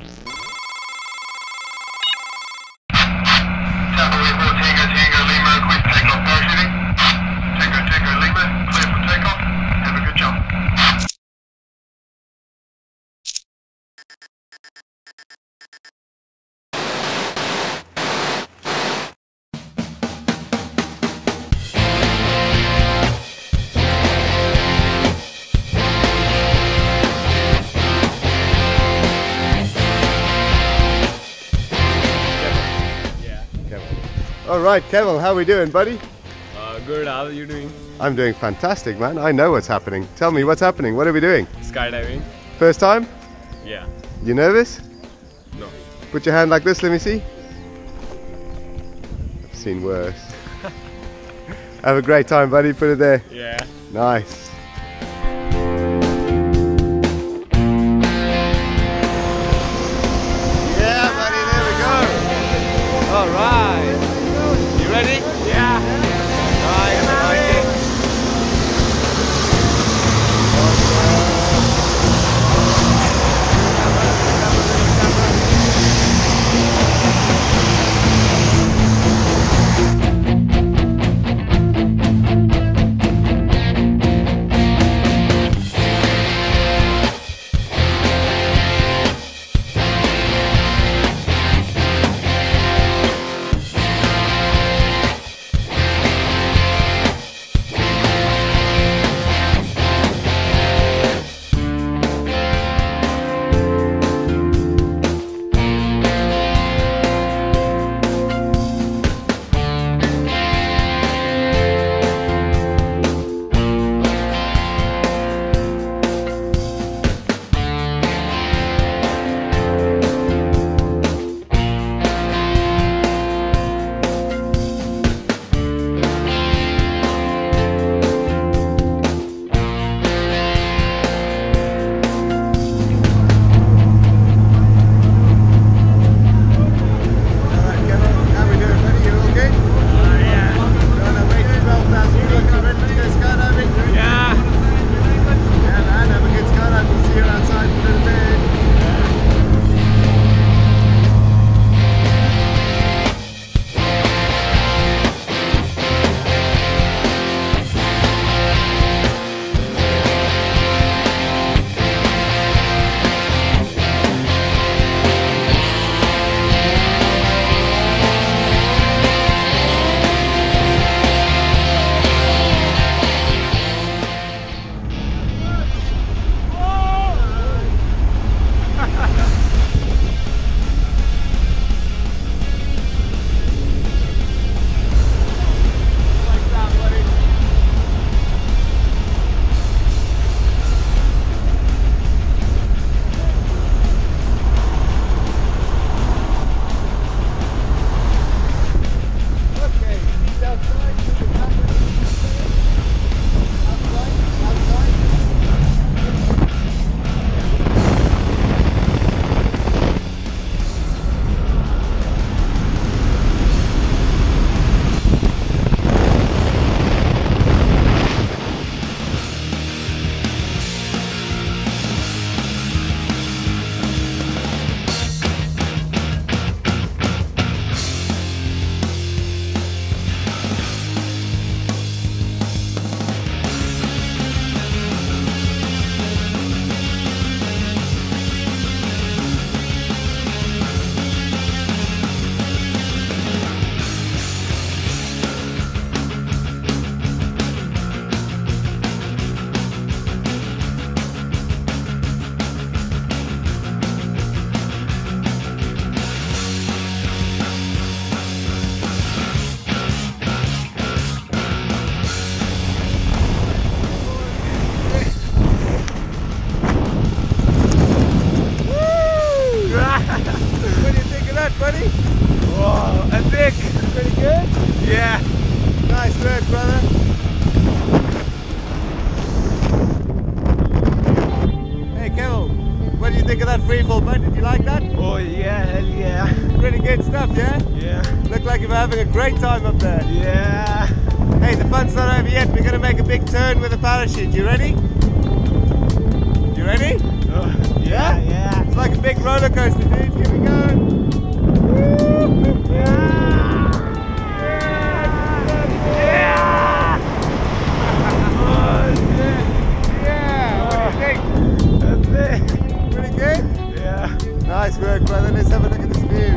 All right, Kevin, how are we doing, buddy? Good, how are you doing? I'm doing fantastic, man. I know what's happening. Tell me what's happening. What are we doing? Skydiving. First time? Yeah. You nervous? No. Put your hand like this, let me see. I've seen worse. Have a great time, buddy. Put it there. Yeah. Nice. Yeah, buddy, there we go. All right. You ready? Yeah. Nice, I like it. Buddy? Whoa, epic! Pretty good? Yeah. Nice work, brother. Hey, Kevin, what do you think of that freefall, bud? Did you like that? Oh yeah, hell yeah. Pretty good stuff, yeah? Yeah. Look like you're having a great time up there. Yeah. Hey, the fun's not over yet. We're going to make a big turn with a parachute. You ready? You ready? Yeah, yeah. It's like a big roller coaster, dude. Here we go. Yeah, what do you think? Epic. Pretty good? Yeah. Nice work, brother. Let's have a look at this view.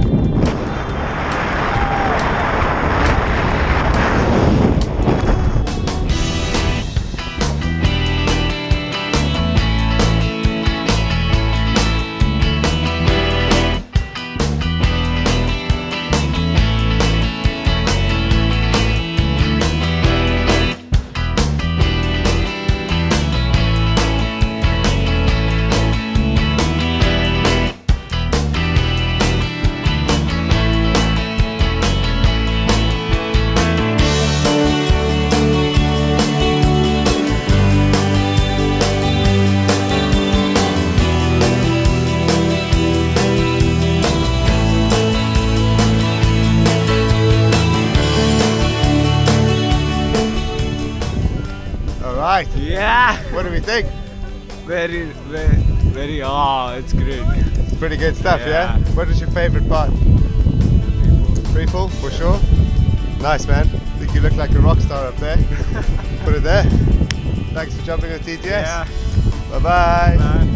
Alright, Yeah. what do we think? Very, oh, it's great. It's pretty good stuff, yeah? Yeah. What is your favourite part? Free fall, for sure. Nice, man. I think you look like a rock star up there. Put it there. Thanks for jumping on TTS. Yeah. Bye-bye. Bye.